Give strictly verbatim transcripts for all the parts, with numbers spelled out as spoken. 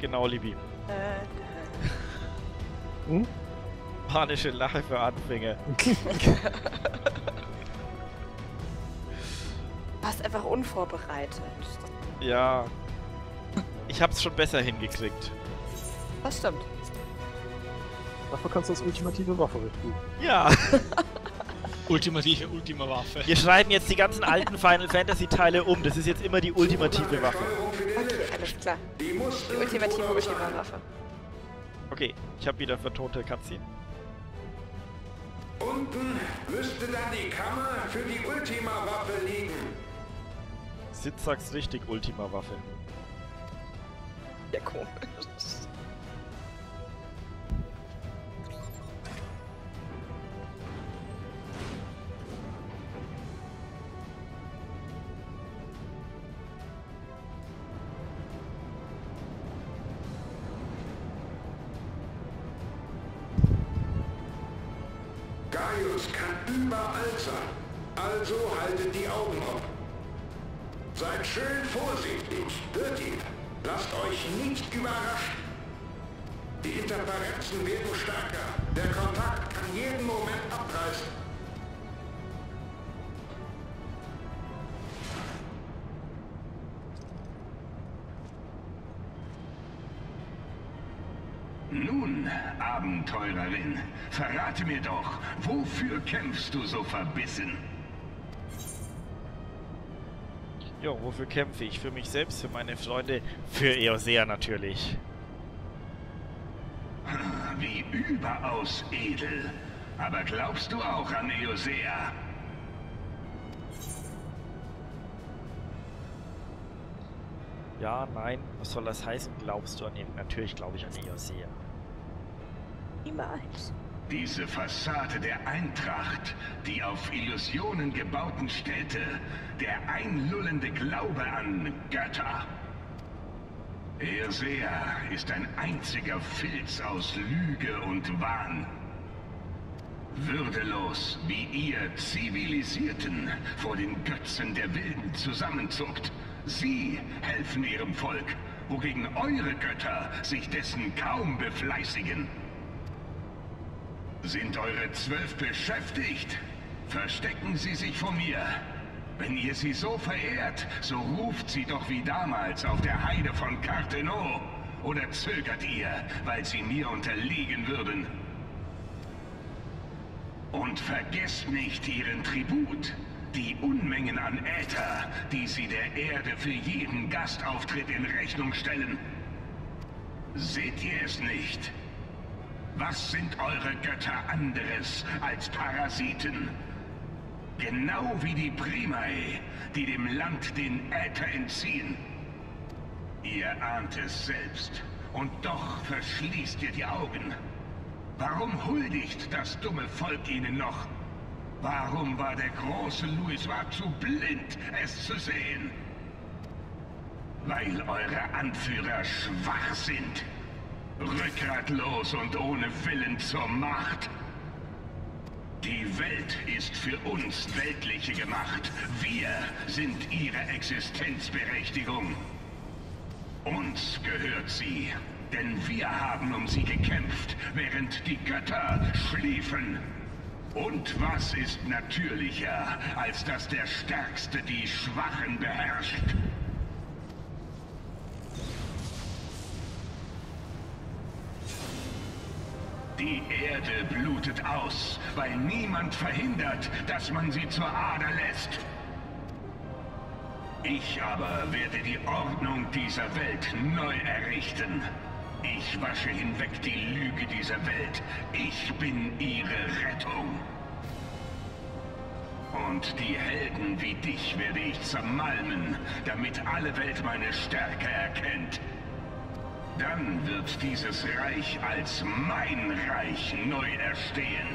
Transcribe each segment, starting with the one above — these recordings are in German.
Genau, Libi. Äh, Hm? Panische Lache für Anfänger. warst einfach unvorbereitet. Ja. Ich hab's schon besser hingekriegt. Das stimmt. Dafür kannst du das ultimative Waffe richten. Ja. Ultimative Ultima-Waffe. Wir schreiben jetzt die ganzen alten Final Fantasy Teile um. Das ist jetzt immer die ultimative Waffe. Okay, alles klar. Die ultimative Ultima-Waffe. Okay, ich habe wieder vertonte Cutscene. Unten müsste dann die Kammer für die Ultima-Waffe liegen. Sid sagt's richtig, Ultima-Waffe. Ja, komisch. Gaius kann überall sein. Also haltet die Augen offen. Seid schön vorsichtig. Hört ihr? Lasst euch nicht überraschen. Die Interferenzen werden stärker. Der Kontakt kann jeden Moment abreißen. Nun, Abenteurerin, verrate mir doch, wofür kämpfst du so verbissen? Jo, wofür kämpfe ich? Für mich selbst, für meine Freunde, für Eosea natürlich. Wie überaus edel. Aber glaubst du auch an Eosea? Ja, nein, was soll das heißen? Glaubst du an ihn? Natürlich glaube ich an Eosea. Niemals. Diese Fassade der Eintracht, die auf Illusionen gebauten Städte, der einlullende Glaube an Götter. Eosea ist ein einziger Filz aus Lüge und Wahn. Würdelos, wie ihr Zivilisierten vor den Götzen der Wilden zusammenzuckt. Sie helfen ihrem Volk, wogegen eure Götter sich dessen kaum befleißigen. Sind eure Zwölf beschäftigt? Verstecken sie sich vor mir. Wenn ihr sie so verehrt, so ruft sie doch wie damals auf der Heide von Carthenau. Oder zögert ihr, weil sie mir unterliegen würden? Und vergesst nicht ihren Tribut. Die Unmengen an Äther, die sie der Erde für jeden Gastauftritt in Rechnung stellen. Seht ihr es nicht? Was sind eure Götter anderes als Parasiten? Genau wie die Primae, die dem Land den Äther entziehen. Ihr ahnt es selbst, und doch verschließt ihr die Augen. Warum huldigt das dumme Volk ihnen noch? Warum war der große Louisoix zu blind, es zu sehen? Weil eure Anführer schwach sind. Rückgratlos und ohne Willen zur Macht. Die Welt ist für uns Weltliche gemacht. Wir sind ihre Existenzberechtigung. Uns gehört sie, denn wir haben um sie gekämpft, während die Götter schliefen. Und was ist natürlicher, als dass der Stärkste die Schwachen beherrscht? Die Erde blutet aus, weil niemand verhindert, dass man sie zur Ader lässt. Ich aber werde die Ordnung dieser Welt neu errichten. Ich wasche hinweg die Lüge dieser Welt. Ich bin ihre Rettung. Und die Helden wie dich werde ich zermalmen, damit alle Welt meine Stärke erkennt. Dann wird dieses Reich als mein Reich neu erstehen.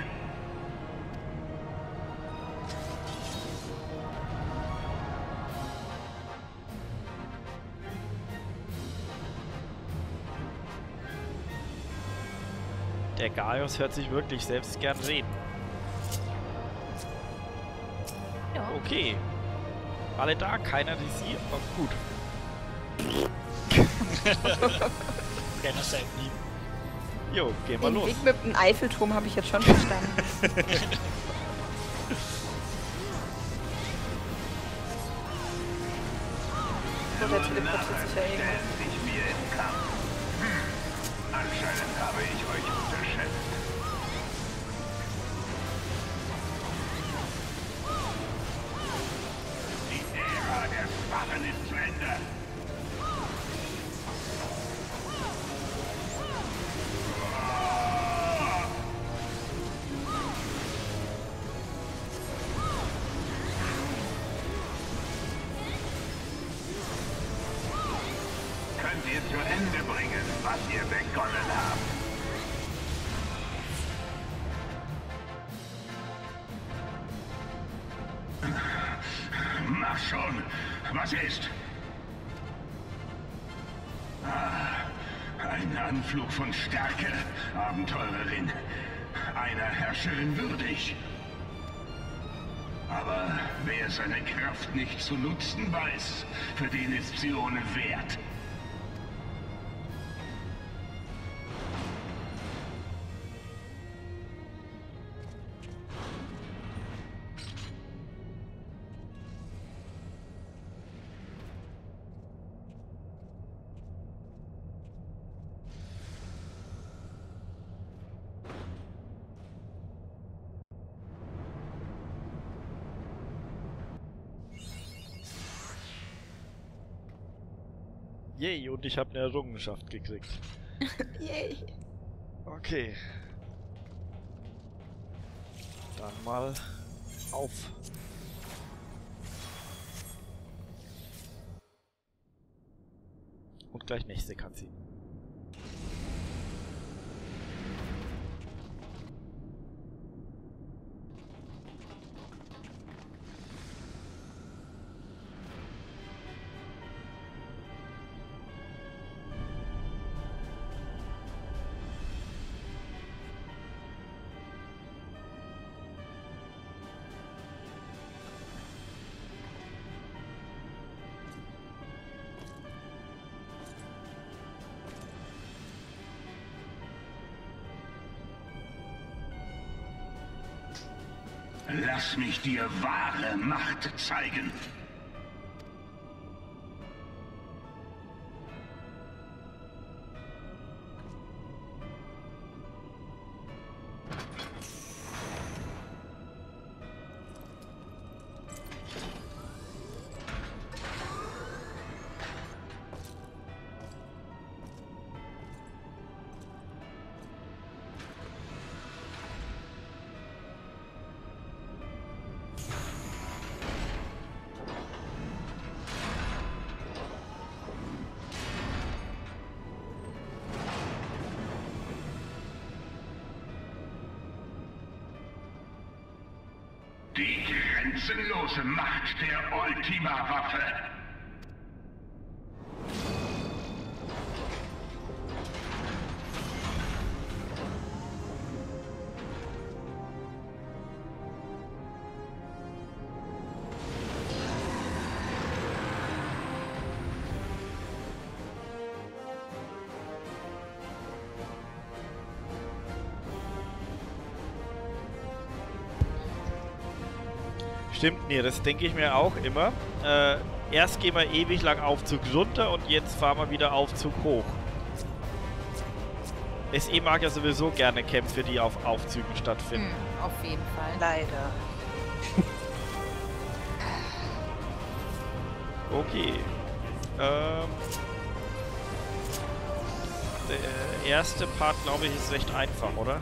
Der Gaius hört sich wirklich selbst gern reden. Ja. Okay. Alle da, keiner wie sie. Oh, gut. Fußgänger sein lieben. Jo, gehen wir Den los. Weg mit dem Eiffelturm habe ich jetzt schon verstanden. So, der teleportiert sich ja irgendwas. Ich mir im Kampf. Hm. Anscheinend habe ich euch unterschätzt. Die Ära der Schwachen ist zu Ende. Könnt ihr zu Ende bringen, was ihr begonnen habt? Mach schon. Was ist? Ah, ein Anflug von Stärke, Abenteurerin. Einer Herrscherin würdig. Aber wer seine Kraft nicht zu nutzen weiß, für den ist sie ohne Wert. Yay, und ich habe eine Errungenschaft gekriegt. Yay. Okay. Dann mal auf. Und gleich nächste Cutscene. Lass mich dir wahre Macht zeigen. Die grenzenlose Macht der Ultima-Waffe. Stimmt, nee, das denke ich mir auch immer. Äh, erst gehen wir ewig lang Aufzug runter und jetzt fahren wir wieder Aufzug hoch. S E mag ja sowieso gerne Kämpfe, die auf Aufzügen stattfinden. Hm, auf jeden Fall. Leider. Okay. Ähm, der erste Part, glaube ich, ist recht einfach, oder?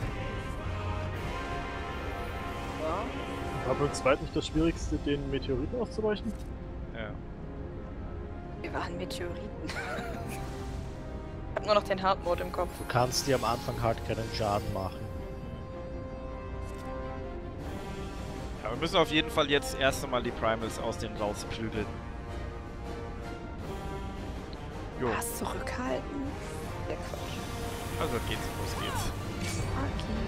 War beim zweiten nicht das Schwierigste, den Meteoriten auszuleuchten? Ja. Wir waren Meteoriten. Ich hab nur noch den Hard-Mode im Kopf. Du kannst dir am Anfang halt keinen Schaden machen. Ja, wir müssen auf jeden Fall jetzt erst einmal die Primals aus denen rausprügeln. Jo. Was, zurückhalten? Der Quatsch. Also geht's, los geht's. Okay.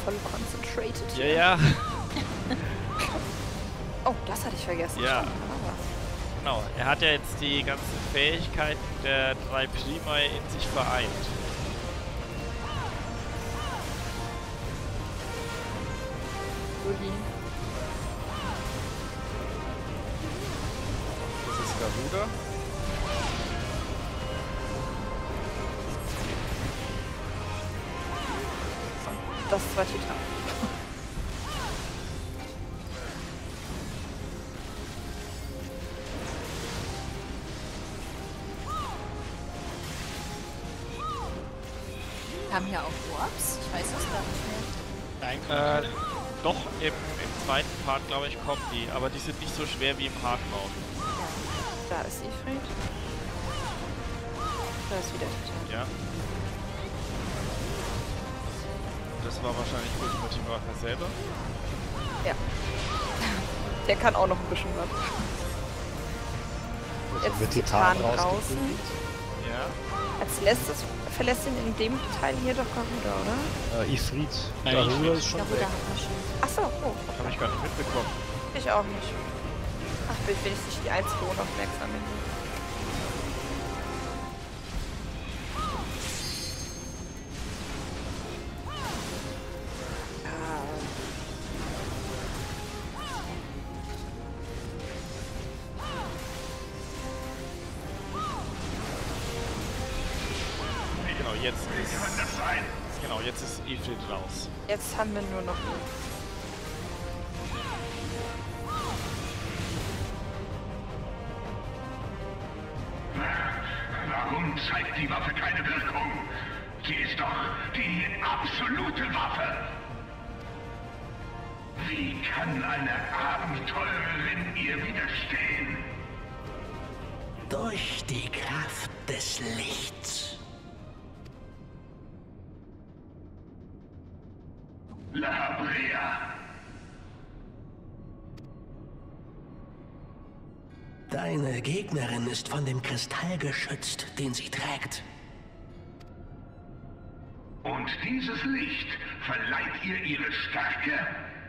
voll concentrated. Ja, ja. Oh, das hatte ich vergessen. Ja. Aber Genau. Er hat ja jetzt die ganzen Fähigkeiten der drei Primae in sich vereint. Uli. Das ist Garuda. Das war Titan. Haben hier auch Warps? Ich weiß es gar nicht mehr. Nein, Äh, doch, im, im zweiten Part, glaube ich, kommen die. Aber die sind nicht so schwer wie im Hardmode. Da ist Ifrit. Da ist wieder Titan. Ja. Das war wahrscheinlich Ultimative Waffe selber. Ja. Der kann auch noch ein bisschen was. Jetzt Wird ist Titan Titan draußen. rausgekugelt? Ja. Als letztes verlässt ihn in dem Teil hier doch Garuda, oder? Äh, Ifrit. Nein, Garuda Ifrit. ist schon Garuda weg. hat man schon. Achso, oh. Habe ich gar nicht mitbekommen. Ich auch nicht. Ach, bin ich wenigstens die einzige unaufmerksame hier. Genau, jetzt ist... Kann das sein? Genau, jetzt ist Ifrit raus. Jetzt haben wir nur noch ihn. Warum zeigt die Waffe keine Wirkung? Sie ist doch die absolute Waffe. Wie kann eine Abenteurerin ihr widerstehen? Durch die Kraft des Lichts. La Habrea. Deine Gegnerin ist von dem Kristall geschützt, den sie trägt. Und dieses Licht verleiht ihr ihre Stärke?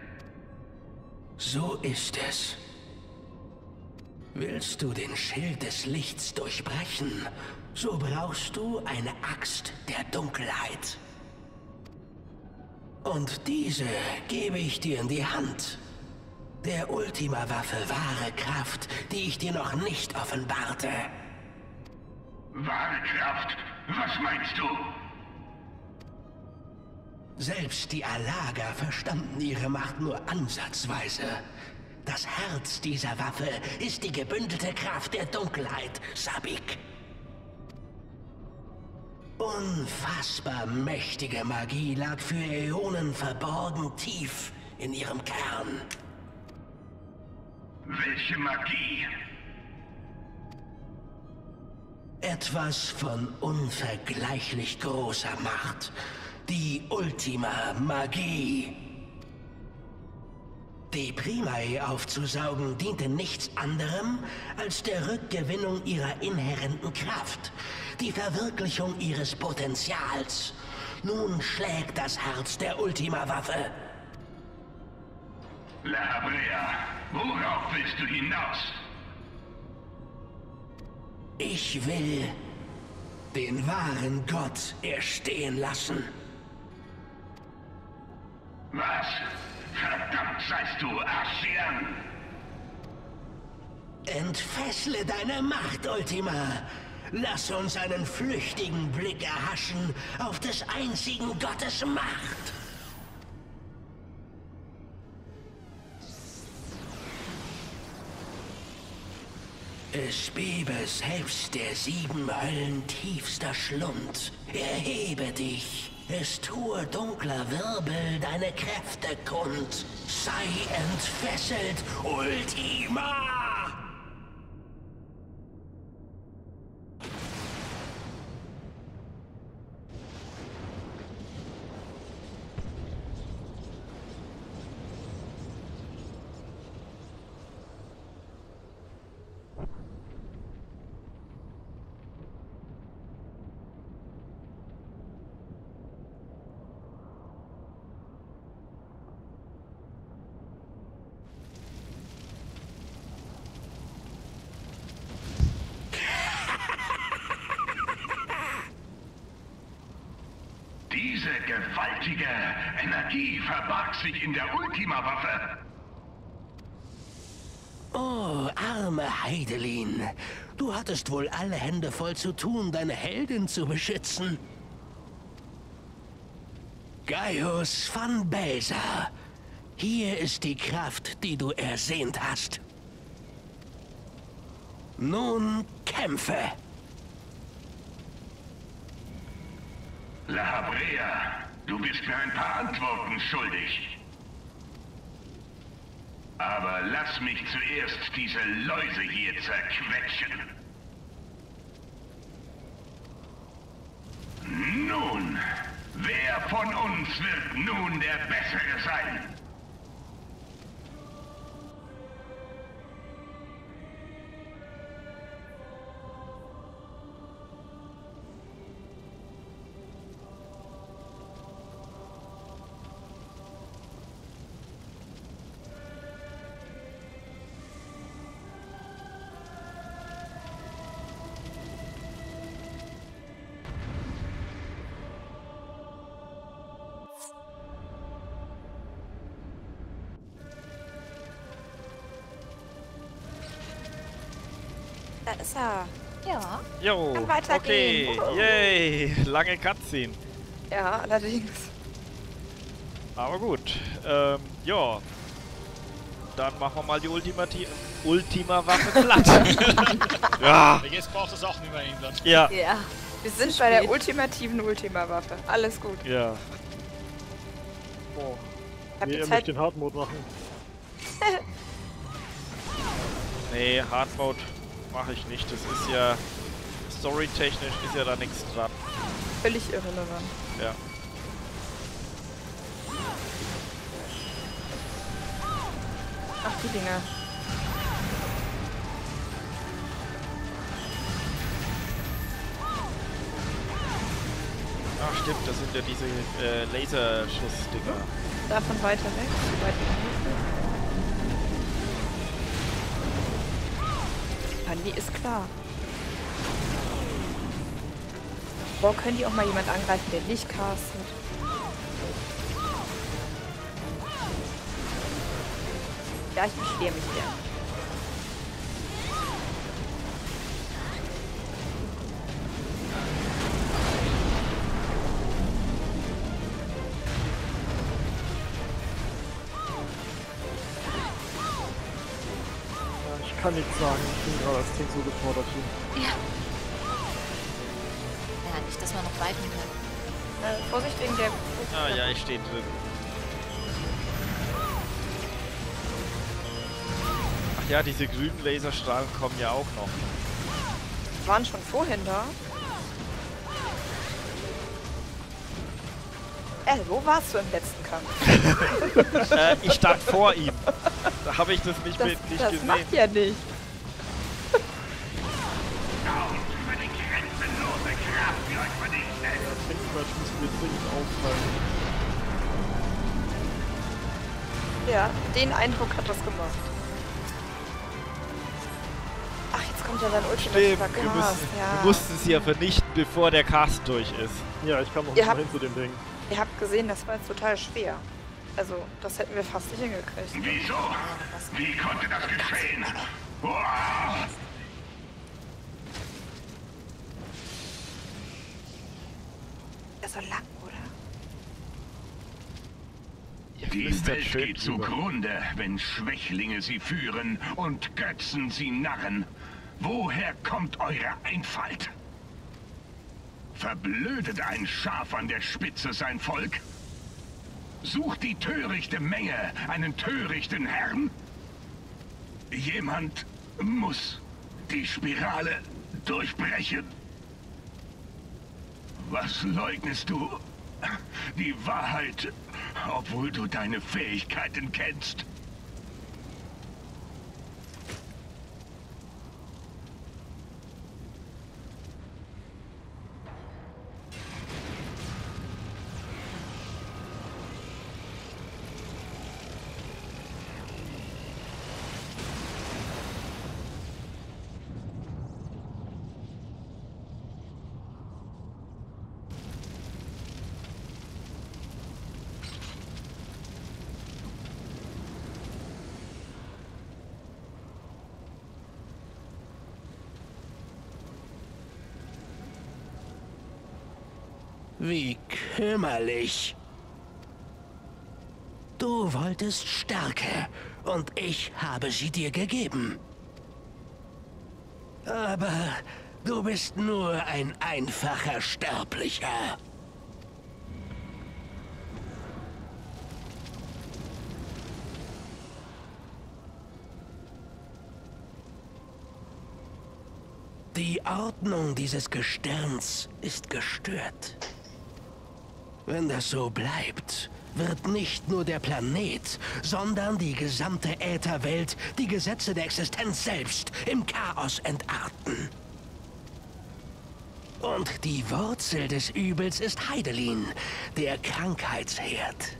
So ist es. Willst du den Schild des Lichts durchbrechen, so brauchst du eine Axt der Dunkelheit. Und diese gebe ich dir in die Hand. Der Ultima-Waffe wahre Kraft, die ich dir noch nicht offenbarte. Wahre Kraft? Was meinst du? Selbst die Alaga verstanden ihre Macht nur ansatzweise. Das Herz dieser Waffe ist die gebündelte Kraft der Dunkelheit, Sabik. Unfassbar mächtige Magie lag für Äonen verborgen tief in ihrem Kern. Welche Magie? Etwas von unvergleichlich großer Macht. Die Ultima Magie. Die Primae aufzusaugen diente nichts anderem als der Rückgewinnung ihrer inhärenten Kraft, die Verwirklichung ihres Potenzials. Nun schlägt das Herz der Ultima-Waffe. La Habrea, worauf willst du hinaus? Ich will den wahren Gott erstehen lassen. Was? Verdammt seist du, Ascian! Entfessle deine Macht, Ultima. Lass uns einen flüchtigen Blick erhaschen auf des einzigen Gottes Macht. Es bebe selbst der sieben Höllen tiefster Schlund. Erhebe dich. Es tue dunkler Wirbel deine Kräfte kund. Sei entfesselt, Ultima! gewaltige Energie verbarg sich in der Ultima-Waffe. Oh, arme Heidelin. Du hattest wohl alle Hände voll zu tun, deine Heldin zu beschützen. Gaius van Beza. Hier ist die Kraft, die du ersehnt hast. Nun kämpfe. La Habrea, du bist mir ein paar Antworten schuldig. Aber lass mich zuerst diese Läuse hier zerquetschen. Nun, wer von uns wird nun der Bessere sein? Da ist er. Ja. Jo, Kann weitergehen. okay, Wow. yay, lange Cutscene. Ja, allerdings. Aber gut, ähm, ja. Dann machen wir mal die Ultimati Ultima-Waffe platt. Ja, Aber jetzt braucht es auch nicht mehr ändern. ja, Ja. Wir sind bei der ultimativen Ultima-Waffe. Alles gut. ja. Oh. Ich hab Nee, die er Zeit. möchte den Hard Mode machen. Nee, Hard Mode mache ich nicht. Das ist ja, storytechnisch ist ja da nichts dran. Völlig irrelevant. Ja. Ach, die Dinger. Ach stimmt, das sind ja diese äh, Laserschuss-Dinger. Davon weiter weg. So weit wie Pandi ist klar. Boah, können die auch mal jemand angreifen, der nicht castet? Ja, ich beschwere mich hier. Ja, ich kann nichts sagen. Ich bin gerade als Tank so gefordert hier. Ja. Ja, nicht, dass man noch bleiben kann. Äh, Vorsicht wegen der... Ah ja, ich stehe drin. Ach ja, diese grünen Laserstrahlen kommen ja auch noch. Waren schon vorhin da. Äh, wo warst du im letzten Kampf? äh, ich stand vor ihm. Da habe ich das nicht, Das, mit, nicht das gesehen. macht ja nicht. Über die grenzenlose Kraft, die euch vernichtet. Tank-Match müssen wir dringend aufteilen. Ja, den Eindruck hat das gemacht. Ach, jetzt kommt ja sein Stimmt, ultimativer wir, Cast. müssen, Ja. wir mussten sie ja vernichten, bevor der Cast durch ist. Ja, ich kam noch Ihr nicht mal habt- hin zu dem Ding. Ihr habt gesehen, das war jetzt total schwer. Also, das hätten wir fast nicht hingekriegt. Wieso? Wie konnte das geschehen? Wow. Ja, so lang, oder? Ihr Die flüstert Welt schön geht drüber. zugrunde, wenn Schwächlinge sie führen und Götzen sie narren. Woher kommt eure Einfalt? Verblödet ein Schaf an der Spitze sein Volk? Sucht die törichte Menge einen törichten Herrn? Jemand muss die Spirale durchbrechen. Was leugnest du? Die Wahrheit, obwohl du deine Fähigkeiten kennst. Wie kümmerlich. Du wolltest Stärke und ich habe sie dir gegeben. Aber du bist nur ein einfacher Sterblicher. Die Ordnung dieses Gestirns ist gestört. Wenn das so bleibt, wird nicht nur der Planet, sondern die gesamte Ätherwelt, die Gesetze der Existenz selbst, im Chaos entarten. Und die Wurzel des Übels ist Hydaelyn, der Krankheitsherd.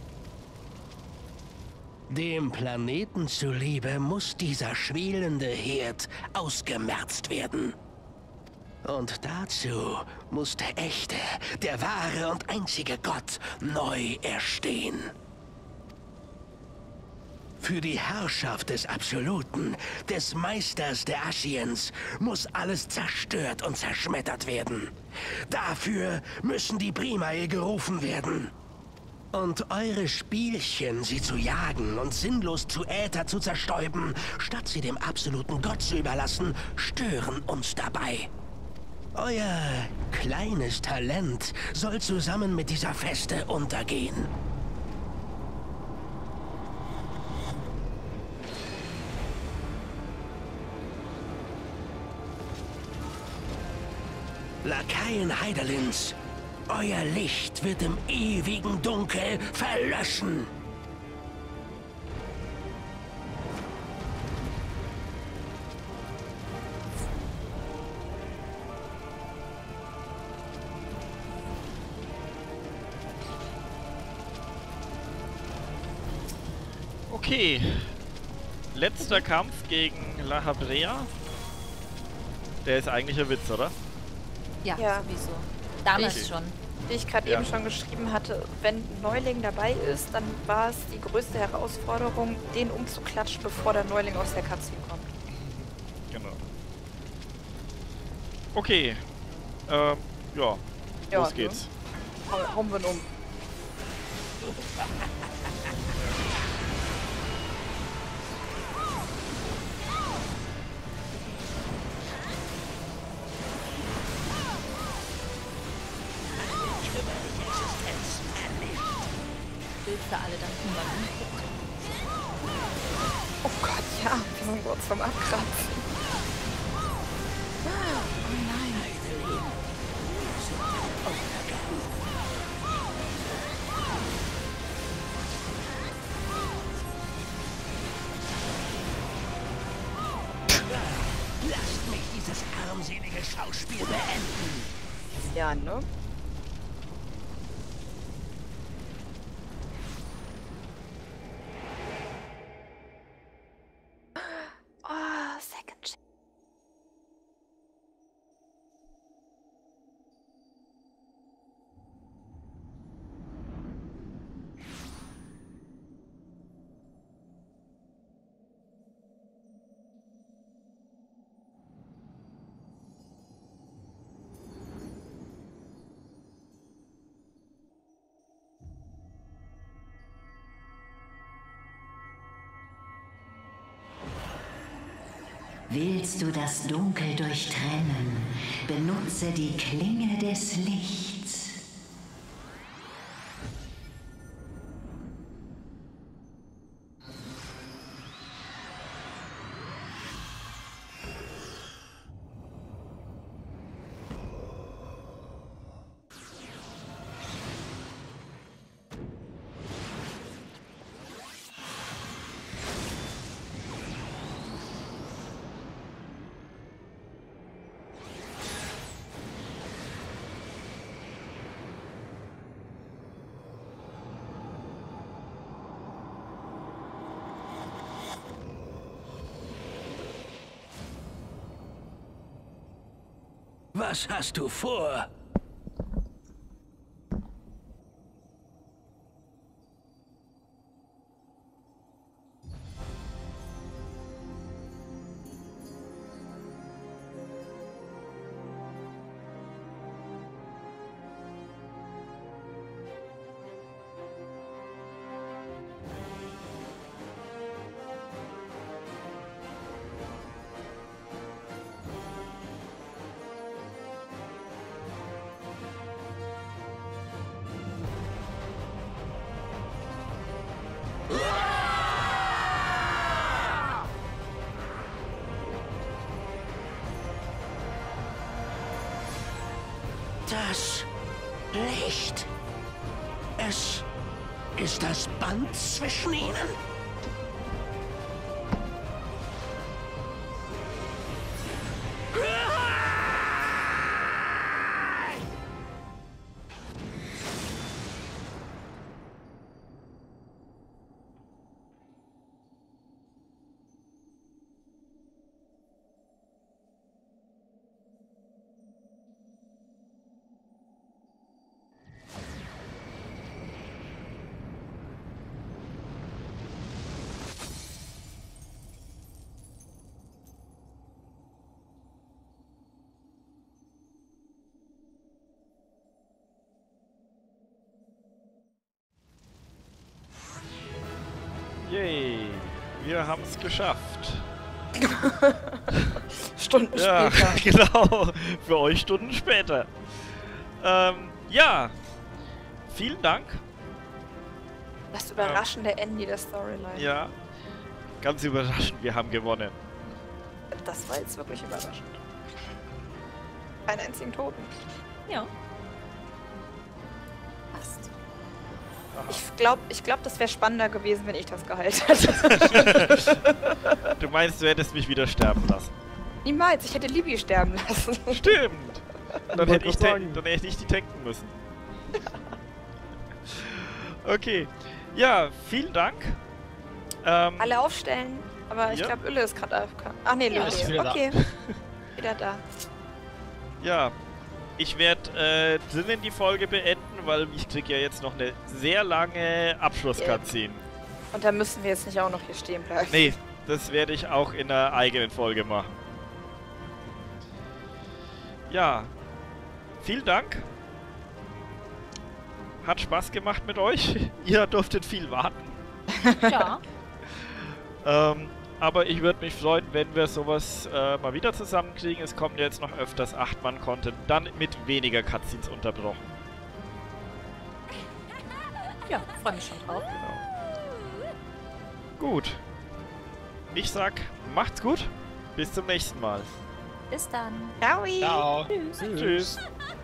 Dem Planeten zuliebe muss dieser schwelende Herd ausgemerzt werden. Und dazu muss der echte, der wahre und einzige Gott neu erstehen. Für die Herrschaft des Absoluten, des Meisters der Asciens, muss alles zerstört und zerschmettert werden. Dafür müssen die Primae gerufen werden. Und eure Spielchen, sie zu jagen und sinnlos zu Äther zu zerstäuben, statt sie dem absoluten Gott zu überlassen, stören uns dabei. Euer kleines Talent soll zusammen mit dieser Feste untergehen. Lakaien Hydaelyns, euer Licht wird im ewigen Dunkel verlöschen. Okay. Letzter Kampf gegen La Habrea. Der ist eigentlich ein Witz, oder? Ja, Ja. sowieso. Damals Okay. schon. Wie ich gerade Ja. eben schon geschrieben hatte, wenn ein Neuling dabei ist, dann war es die größte Herausforderung, den umzuklatschen, bevor der Neuling aus der Cutscene kommt. Genau. Okay. Ähm, ja. Ja, Los ne? geht's. Hau- Hauen wir ihn um. Bild für alle dann irgendwann. Oh Gott, ja, wir sind kurz vom Abkratzen. Oh nein. Lasst mich dieses armselige Schauspiel beenden. Ja, ne? Oh, second chance. Willst du das Dunkel durchtrennen, benutze die Klinge des Lichts. Was hast du vor? nicht. Es ist das Band zwischen ihnen. Yay, wir haben es geschafft. Stunden Ja, später. genau. Für euch Stunden später. Ähm, ja. Vielen Dank. Das überraschende Ende der Storyline. Ja. Ganz überraschend, wir haben gewonnen. Das war jetzt wirklich überraschend. Keinen einzigen Toten. Ja. Passt. Ich glaube, ich glaub, das wäre spannender gewesen, wenn ich das geheilt hätte. Du meinst, du hättest mich wieder sterben lassen? Niemals, ich hätte Libby sterben lassen. Stimmt. Dann Wollte hätte, ich grad sagen. dann hätte ich die tanken müssen. Okay. Ja, vielen Dank. Ähm, Alle aufstellen, aber ich Ja. glaube, Ulle ist gerade A F K. Ach nee, Ja, Lülle. ist wieder da. Okay. Wieder da. Ja, ich werde äh, drinnen die Folge beenden, weil ich kriege ja jetzt noch eine sehr lange Abschluss-Cutscene. Und da müssen wir jetzt nicht auch noch hier stehen bleiben. Nee, das werde ich auch in einer eigenen Folge machen. Ja, vielen Dank. Hat Spaß gemacht mit euch. Ihr durftet viel warten. Ja. Ähm, aber ich würde mich freuen, wenn wir sowas äh, mal wieder zusammenkriegen. Es kommt jetzt noch öfters acht Mann Content, dann mit weniger Cutscenes unterbrochen. Ja, freue mich schon drauf. Gut. Ich sag, macht's gut. Bis zum nächsten Mal. Bis dann. Ciao. Ciao. Tschüss. Tschüss.